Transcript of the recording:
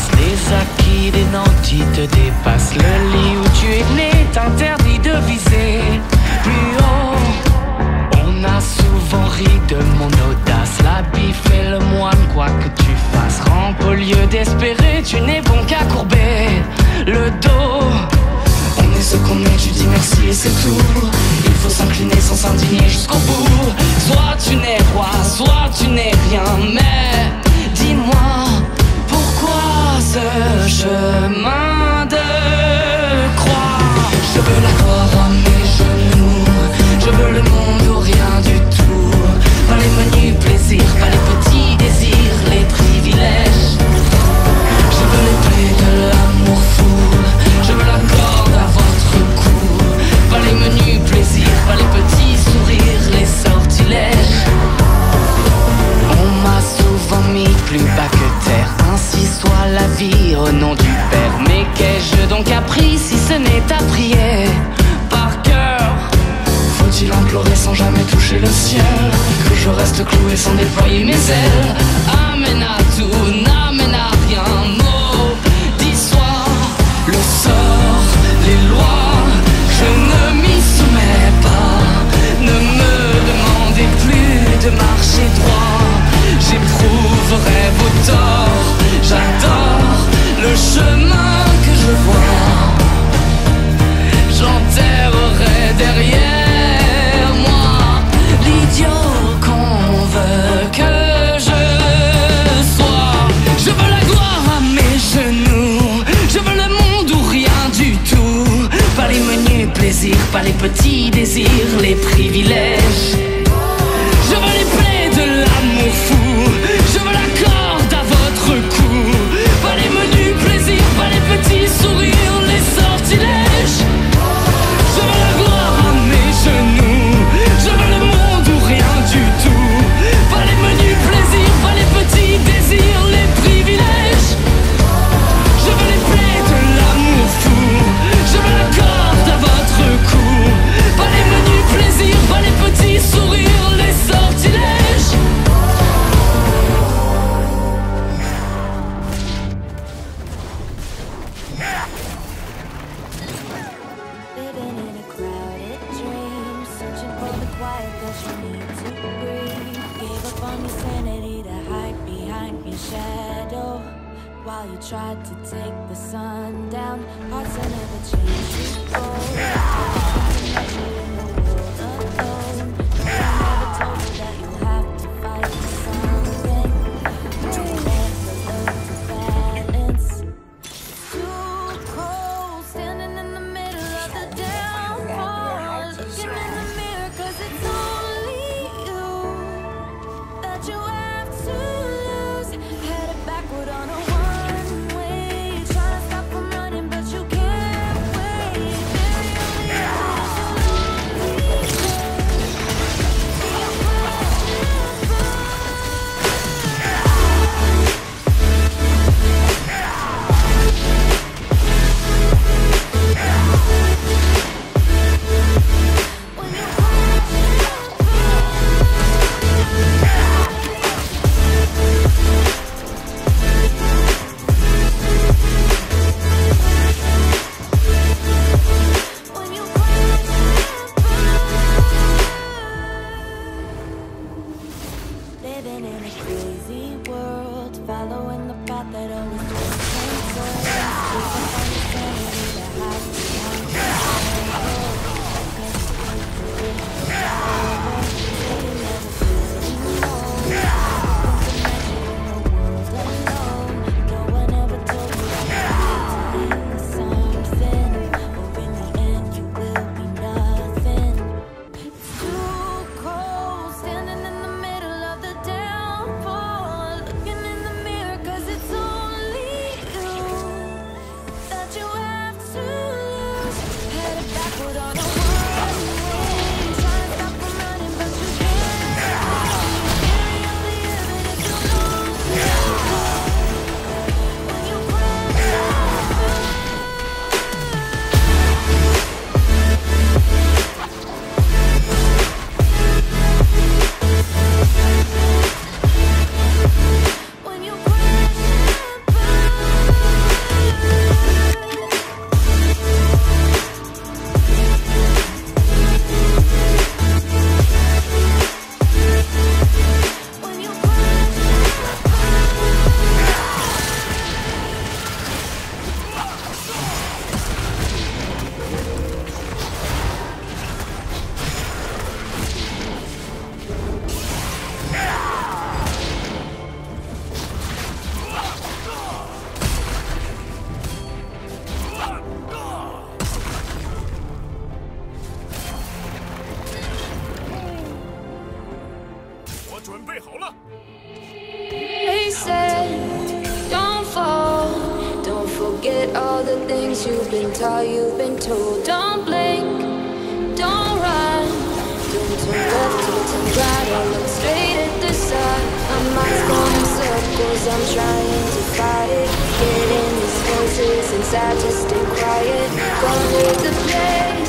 traces, des acquis, des nantis te dépassent. Le lit où tu es né t'interdit de viser plus haut. On a souvent ri de mon audace, l'habit fait le moine quoi que tu fasses. Rampe au lieu d'espérer, tu n'es bon qu'à courber le dos. On est ce qu'on est, tu dis merci et c'est tout. Il faut s'incliner sans s'indigner jusqu'au bout. Soit tu n'es roi, soit tu n'es rien. Mais dis-moi, pourquoi ce chemin de croix? Je veux la gloire à mes genoux, je veux le monde ou rien du tout. Pas les menus plaisirs, pas les petits désirs, les privilèges. Je veux les plaies de l'amour fou, je veux la corde à votre cou. Pas les menus plaisirs, pas les petits sourires, les sortilèges. On m'a souvent mis plus bas que terre, ainsi soit la vie au nom du Père. Mais qu'ai-je donc appris si ce n'est à prier par cœur? Faut-il implorer sans jamais toucher le ciel, que je reste cloué sans déployer mes ailes? Amène à tout, n'amène à rien, maudit-soit le sort, les lois, je ne m'y soumets pas. Ne me demandez plus de marcher droit, j'éprouverai vos torts. J'adore le chemin que je vois, j'enterrerai derrière moi l'idiot qu'on veut que je sois. Je veux la gloire à mes genoux, je veux le monde ou rien du tout. Pas les menus plaisirs, pas les petits désirs, les privilèges. Je veux les plaies de l'amour fou, je veux la corde à votre cou. Pas les menus plaisirs, pas les petits sourires, les sortilèges. Je veux la gloire à mes genoux, je veux le monde ou rien du tout. Pas les menus plaisirs, pas les petits désirs, les privilèges. Je veux les plaies de l'amour fou, je veux la corde à votre cou. Pas les menus plaisirs, pas les petits sourires, les sortilèges. Living in a crowded dream, searching for the quiet that you need to breathe. Gave up on your sanity to hide behind your shadow, while you tried to take the sun down. Hearts will never change you cold. In the world alone, no one ever told you that you have to fight for something. You never learn to balance. Too cold, standing in the middle of the downfall, looking in the mirror 'cause it's only you that you have to lose. Headed backward on a one-way, trying to stop from running but you can't wait. There you only have to lose. all the things you've been taught, you've been told. Don't blink, don't run, don't turn left, don't turn right, or look straight at the sun. My mind's going in circles, I'm trying to fight it. Getting these voices inside to stay quiet. Gonna hold the place.